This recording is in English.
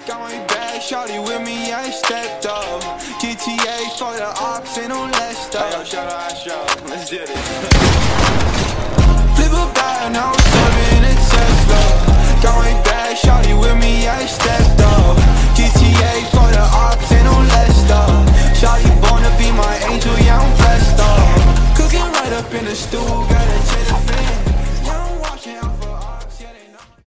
Drake on my back, shawty with me, I stepped up. GTA for the ops, ain't no less stuff. Hey, yo, shout out, let's do this.